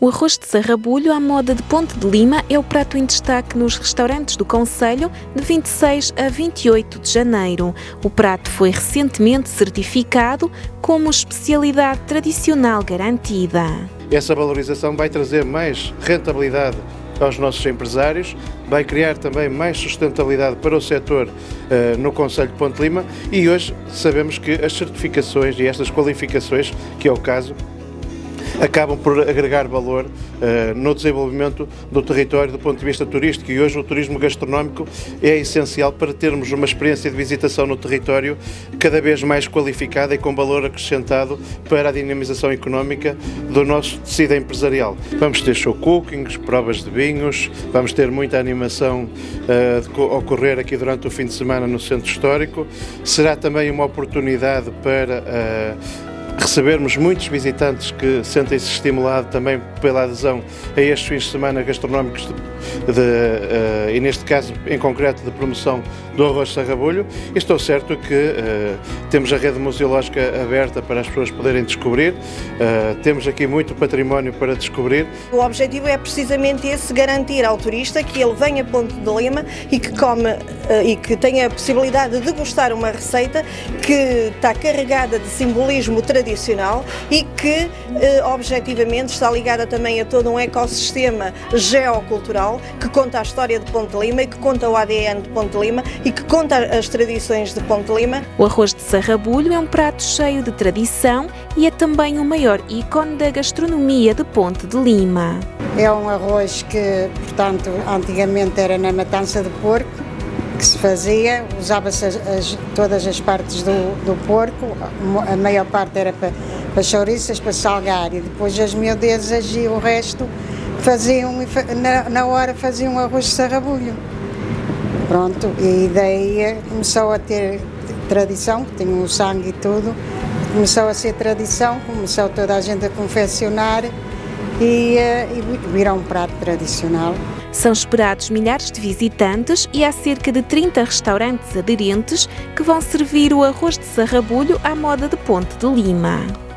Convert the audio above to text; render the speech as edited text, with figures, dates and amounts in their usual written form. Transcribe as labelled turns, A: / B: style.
A: O arroz de sarrabulho à moda de Ponte de Lima é o prato em destaque nos restaurantes do concelho de 26 a 28 de janeiro. O prato foi recentemente certificado como especialidade tradicional garantida.
B: Essa valorização vai trazer mais rentabilidade aos nossos empresários, vai criar também mais sustentabilidade para o setor no concelho de Ponte de Lima e hoje sabemos que as certificações e estas qualificações, que é o caso, acabam por agregar valor no desenvolvimento do território do ponto de vista turístico, e hoje o turismo gastronómico é essencial para termos uma experiência de visitação no território cada vez mais qualificada e com valor acrescentado para a dinamização económica do nosso tecido empresarial. Vamos ter show cookings, provas de vinhos, vamos ter muita animação a ocorrer aqui durante o fim de semana no centro histórico. Será também uma oportunidade para recebermos muitos visitantes que sentem-se estimulados também pela adesão a estes fins de semana gastronómicos e neste caso em concreto de promoção do arroz de sarrabulho. E estou certo que temos a rede museológica aberta para as pessoas poderem descobrir, temos aqui muito património para descobrir.
C: O objetivo é precisamente esse, garantir ao turista que ele venha a Ponte de Lima e que que tenha a possibilidade de degustar uma receita que está carregada de simbolismo tradicional e que objetivamente está ligada também a todo um ecossistema geocultural que conta a história de Ponte de Lima e que conta o ADN de Ponte de Lima e que conta as tradições de Ponte de Lima.
A: O arroz de sarrabulho é um prato cheio de tradição e é também o maior ícone da gastronomia de Ponte de Lima.
D: É um arroz que, portanto, antigamente era na matança de porco que se fazia, usava-se todas as partes do porco, a maior parte era para chouriças, para salgar, e depois as miudezas e o resto faziam, na hora faziam arroz de sarrabulho. Pronto, e daí começou a ter tradição, que tinha o sangue e tudo, começou a ser tradição, começou toda a gente a confeccionar e virou um prato tradicional.
A: São esperados milhares de visitantes e há cerca de 30 restaurantes aderentes que vão servir o arroz de sarrabulho à moda de Ponte de Lima.